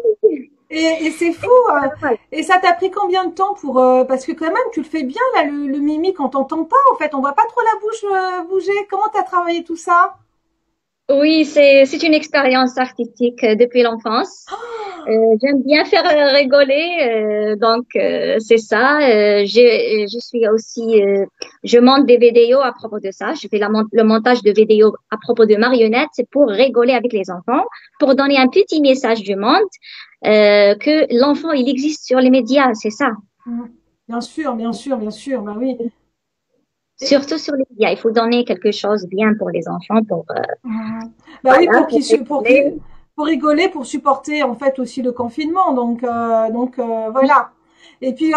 Et c'est fou. Et ça t'a pris combien de temps pour parce que quand même tu le fais bien là le mimique, on t'entend pas en fait, on voit pas trop la bouche bouger. Comment t'as travaillé tout ça? Oui, c'est une expérience artistique depuis l'enfance. J'aime bien faire rigoler, c'est ça. Je suis aussi, je monte des vidéos à propos de ça. Je fais le montage de vidéos à propos de marionnettes, c'est pour rigoler avec les enfants, pour donner un petit message du monde que l'enfant il existe sur les médias, c'est ça. Bien sûr, bien sûr, bien sûr, bah oui. Surtout sur les médias, il faut donner quelque chose bien pour les enfants, bah oui, voilà, pour rigoler, pour supporter en fait aussi le confinement. Donc voilà. Et puis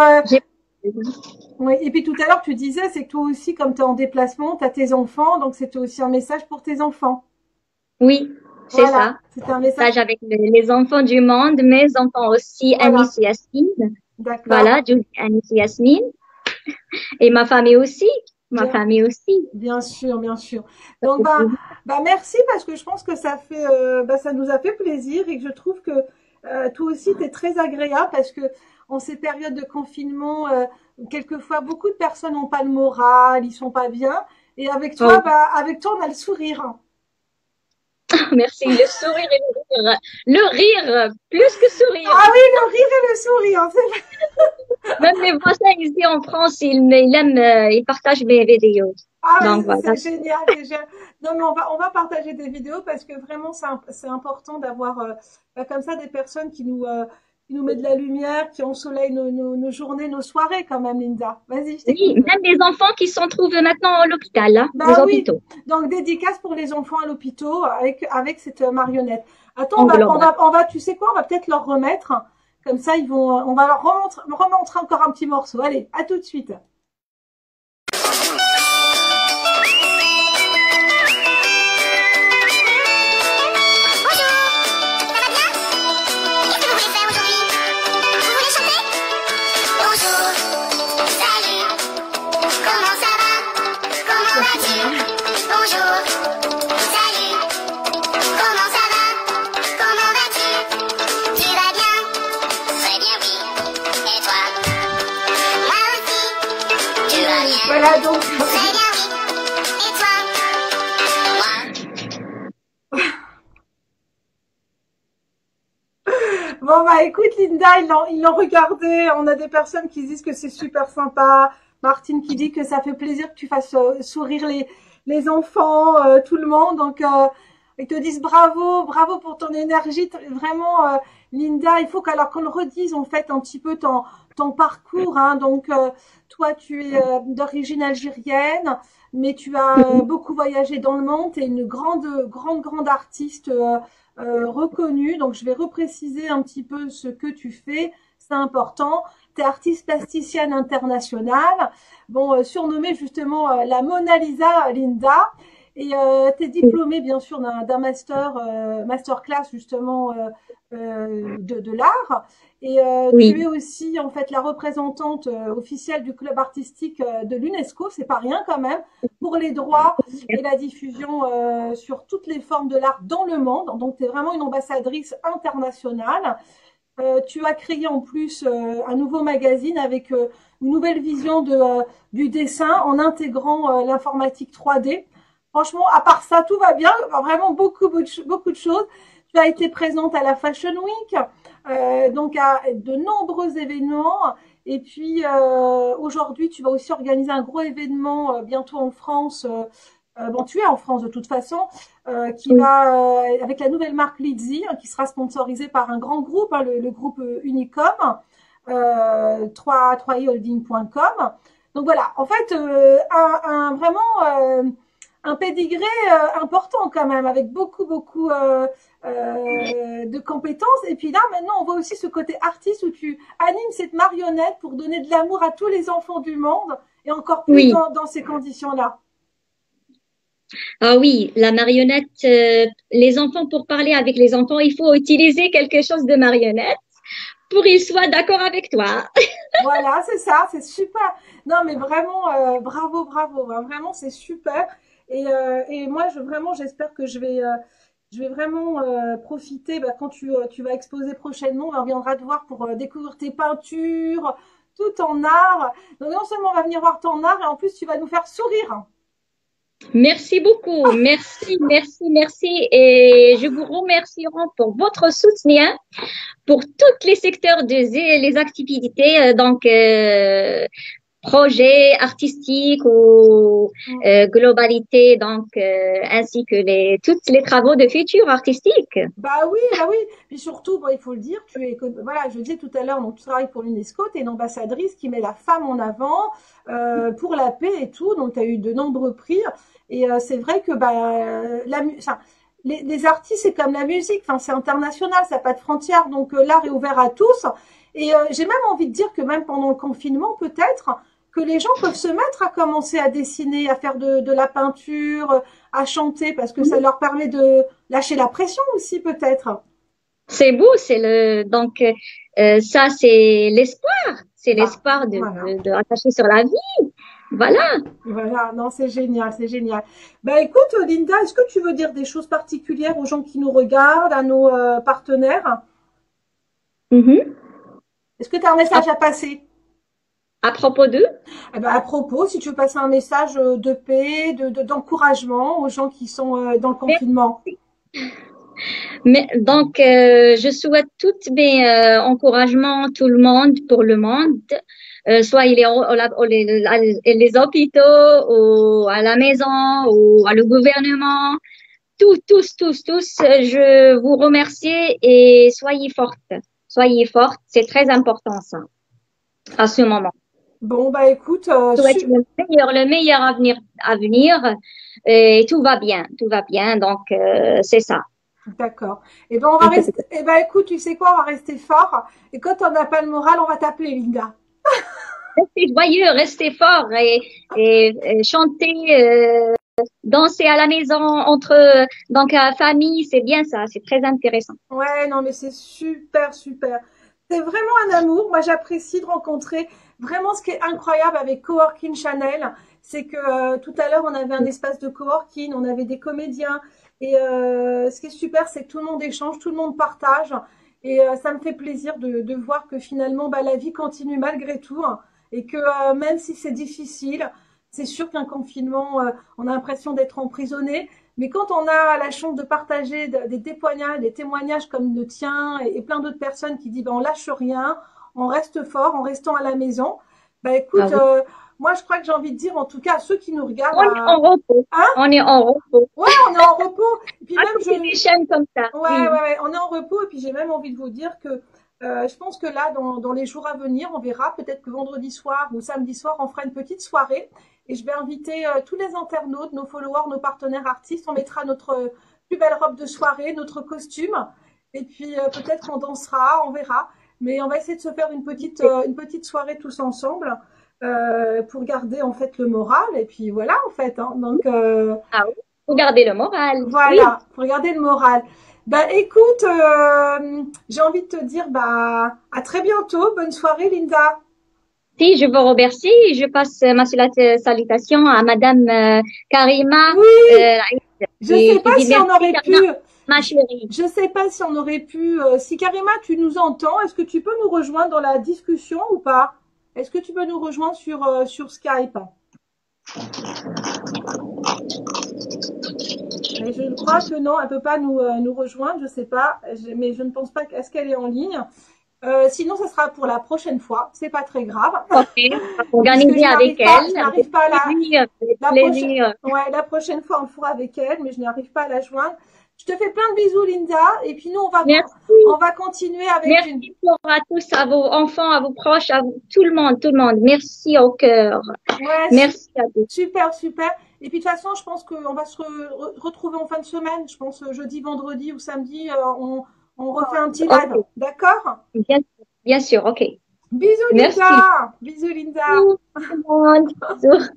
oui, et puis tout à l'heure tu disais, c'est que toi aussi, comme tu es en déplacement, tu as tes enfants, donc c'était aussi un message pour tes enfants. Oui, c'est Voilà, ça. c'était un message Avec les enfants du monde, mes enfants aussi, Voilà. Anis et Yasmine. D'accord. Voilà, Anis et Yasmine. Et ma famille aussi. Famille aussi. Bien sûr, bien sûr. Donc bah merci parce que je pense que ça fait ça nous a fait plaisir et que je trouve que toi aussi tu es très agréable parce que en ces périodes de confinement quelquesois beaucoup de personnes n'ont pas le moral, ils sont pas bien et avec toi avec toi on a le sourire. Merci, le sourire et le rire. Le rire, plus que sourire. Ah oui, le rire et le sourire, c'est vrai. Même mes voisins ici en France, ils partagent mes vidéos. Ah donc, oui, voilà. c'est génial, c'est génial. Non mais on va partager des vidéos parce que vraiment c'est important d'avoir comme ça des personnes nous met de la lumière, qui ensoleille nos journées, nos soirées quand même, Linda. Vas-y, je Oui, t'écoute. même les enfants qui sont trouvés maintenant à l'hôpital, hein, les Bah oui, hôpitaux, donc dédicace pour les enfants à l'hôpital avec cette marionnette. Attends, en global. tu sais quoi, on va peut-être leur remettre. Comme ça, on va leur remontrer encore un petit morceau. Allez, à tout de suite. Comment ça va? Comment vas-tu? Bonjour, salut, comment ça va? Comment vas-tu? Tu vas bien? Très bien, oui. Et toi? Moi aussi, tu vas bien? Voilà donc. Très bien, oui. Et toi? Moi? Bon bah écoute Linda, ils l'ont regardé. On a des personnes qui disent que c'est super sympa. Martine qui dit que ça fait plaisir que tu fasses sourire les enfants, tout le monde. Donc ils te disent bravo, bravo pour ton énergie. Vraiment Linda, il faut qu'alors qu'on le redise en fait un petit peu ton parcours. Hein. Donc toi tu es d'origine algérienne, mais tu as beaucoup voyagé dans le monde. Tu es une grande artiste. Reconnue. Donc, je vais repréciser un petit peu ce que tu fais. C'est important. Tu es artiste plasticienne internationale. Bon, surnommée justement la Mona Lisa Linda. Et tu es diplômée bien sûr d'un masterclass justement de l'art. Et tu Oui, es aussi en fait la représentante officielle du club artistique de l'UNESCO. C'est pas rien quand même pour les droits et la diffusion sur toutes les formes de l'art dans le monde. Donc, tu es vraiment une ambassadrice internationale. Tu as créé en plus un nouveau magazine avec une nouvelle vision du dessin en intégrant l'informatique 3D. Franchement, à part ça, tout va bien. Vraiment beaucoup de choses. Tu as été présente à la Fashion Week, donc à de nombreux événements. Et puis aujourd'hui, tu vas aussi organiser un gros événement bientôt en France. Bon, tu es en France de toute façon, qui oui, va avec la nouvelle marque Lizzy, qui sera sponsorisée par un grand groupe, hein, le groupe Unicom, 3iholding.com. Donc voilà, en fait, vraiment un pédigré important quand même, avec beaucoup de compétences. Et puis là, maintenant, on voit aussi ce côté artiste où tu animes cette marionnette pour donner de l'amour à tous les enfants du monde, et encore plus oui. dans ces conditions-là. Ah oui, la marionnette, les enfants, pour parler avec les enfants, il faut utiliser quelque chose de marionnette pour qu'ils soient d'accord avec toi. Voilà, c'est ça, c'est super. Non, mais vraiment, bravo, hein, vraiment, c'est super. Et moi, vraiment, j'espère que je vais vraiment profiter. Bah, quand tu vas exposer prochainement, on reviendra te voir pour découvrir tes peintures, tout en art. Donc non seulement on va venir voir ton art, et en plus tu vas nous faire sourire. Merci beaucoup. Merci. Et je vous remercie pour votre soutien pour tous les secteurs les activités, projets artistiques ou globalité, ainsi que tous les travaux de futur artistiques. Bah oui. Puis surtout, bon, il faut le dire, voilà, je le disais tout à l'heure, donc tu travailles pour l'UNESCO, tu es une ambassadrice qui met la femme en avant pour la paix et tout. Donc tu as eu de nombreux prix. Et c'est vrai que enfin, les artistes, c'est comme la musique, enfin, c'est international, ça n'a pas de frontières. Donc l'art est ouvert à tous. Et j'ai même envie de dire que même pendant le confinement, peut-être que les gens peuvent se mettre à commencer à dessiner, à faire de la peinture, à chanter, parce que ça leur permet de lâcher la pression aussi, peut-être. C'est beau, ça c'est Bah, l'espoir voilà. de rattacher sur la vie. Voilà. Voilà, non, c'est génial, c'est génial. Bah écoute, Linda, est-ce que tu veux dire des choses particulières aux gens qui nous regardent, à nos partenaires? Mhm. Est-ce que tu as un À, message à passer? à propos d'eux. Eh ben, à propos, si tu veux passer un message de paix, d'encouragement aux gens qui sont dans le confinement. Je souhaite toutes mes encouragements, tout le monde, pour le monde, soit il est les hôpitaux, ou à la maison, ou à le gouvernement, tous, je vous remercie et soyez fortes. Soyez forte, c'est très important ça, à ce moment. Bon, bah écoute, Souhaite le meilleur avenir et tout va bien, donc c'est ça. d'accord. Et ben on va rester. Eh ben écoute, tu sais quoi, on va rester fort. Et quand on n'a pas le moral, on va t'appeler Linda. Restez joyeux, restez fort et chantez, danser à la maison donc à famille, c'est bien ça, c'est très intéressant. Ouais, non, mais c'est super, super. C'est vraiment un amour. Moi, j'apprécie de rencontrer. Vraiment, ce qui est incroyable avec Coworking Channel, c'est que tout à l'heure, on avait un espace de coworking, on avait des comédiens. Et ce qui est super, c'est que tout le monde échange, tout le monde partage. Et ça me fait plaisir de voir que finalement, bah, la vie continue malgré tout, hein. Et que même si c'est difficile, c'est sûr qu'un confinement, on a l'impression d'être emprisonné. Mais quand on a la chance de partager des témoignages comme le tien et plein d'autres personnes qui disent ben, on lâche rien, on reste fort en restant à la maison, bah écoute, Ah oui. moi je crois que j'ai envie de dire en tout cas à ceux qui nous regardent, On est en repos. hein, On est en repos. ouais, on est en repos. Et puis À même côté des chaînes comme ça. ouais, Oui. ouais, ouais, on est en repos. Et puis j'ai même envie de vous dire que je pense que là, dans les jours à venir, on verra peut-être que vendredi soir ou samedi soir, on fera une petite soirée. Et je vais inviter tous les internautes, nos followers, nos partenaires artistes. On mettra notre plus belle robe de soirée, notre costume. Et puis peut-être qu'on dansera, on verra. Mais on va essayer de se faire une petite soirée tous ensemble pour garder en fait le moral. Et puis voilà en fait, hein. Donc Ah oui. Faut garder le moral. Oui. voilà, pour garder le moral. Bah écoute, j'ai envie de te dire bah à très bientôt. Bonne soirée Linda. Si, je vous remercie. Je passe ma salutation à Madame Karima. Oui, je qui sais pas dit si on merci, aurait Karima, pu. ma chérie. Je sais pas si on aurait pu. Si Karima, tu nous entends, est-ce que tu peux nous rejoindre dans la discussion ou pas? Est-ce que tu peux nous rejoindre sur Skype? Mais je crois que non, elle peut pas nous rejoindre. Je sais pas, mais je ne pense pas qu'est-ce qu'elle est en ligne. Sinon, ça sera pour la prochaine fois. C'est pas très grave. Ok, organiser avec Je elle. n'arrive pas à Avec plaisir. ouais, la prochaine fois, on le fera avec elle, mais je n'arrive pas à la joindre. Je te fais plein de bisous, Linda. Et puis nous, Merci. on va continuer avec Merci à tous, à vos enfants, à vos proches, à vous, tout le monde. Merci au cœur. Ouais, Merci à tous. super, super. Et puis de toute façon, je pense qu'on va se retrouver en fin de semaine. Je pense jeudi, vendredi ou samedi, on refait un petit live. Ok. D'accord? Bien sûr, ok. Bisous, Merci. Linda. Bisous, Linda. Tout le monde. Bisous.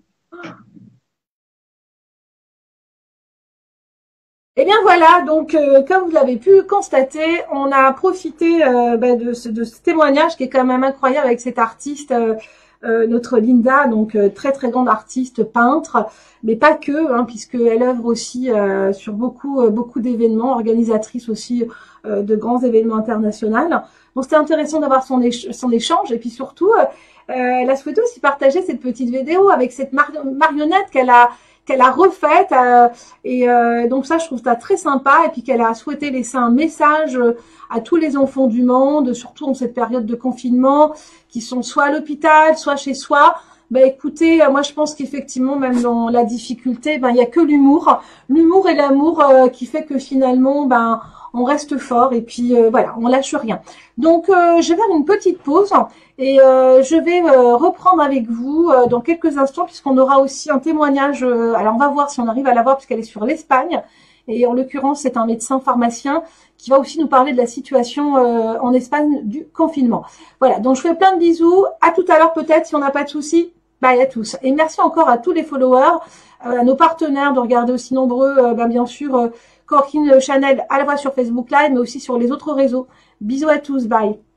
Eh bien voilà, donc comme vous l'avez pu constater, on a profité de ce témoignage qui est quand même incroyable avec cet artiste, notre Linda, donc très très grande artiste, peintre, mais pas que, hein, puisqu'elle œuvre aussi sur beaucoup d'événements, organisatrice aussi de grands événements internationaux. Donc c'était intéressant d'avoir son échange et puis surtout, elle a souhaité aussi partager cette petite vidéo avec cette marionnette qu'elle a refaite et donc ça je trouve ça très sympa et puis qu'elle a souhaité laisser un message à tous les enfants du monde, surtout en cette période de confinement, qui sont soit à l'hôpital, soit chez soi. Ben écoutez, moi je pense qu'effectivement même dans la difficulté, ben il y a que l'humour et l'amour qui fait que finalement ben on reste fort et puis voilà, on lâche rien. Donc je vais faire une petite pause et je vais reprendre avec vous dans quelques instants puisqu'on aura aussi un témoignage. Alors on va voir si on arrive à la voir puisqu'elle est sur l'Espagne et en l'occurrence c'est un médecin pharmacien qui va aussi nous parler de la situation en Espagne du confinement. Voilà, donc je fais plein de bisous. À tout à l'heure peut-être si on n'a pas de soucis. Bye à tous. Et merci encore à tous les followers, à nos partenaires de regarder aussi nombreux, bien sûr, Coworking Channel à la fois sur Facebook Live, mais aussi sur les autres réseaux. Bisous à tous, bye.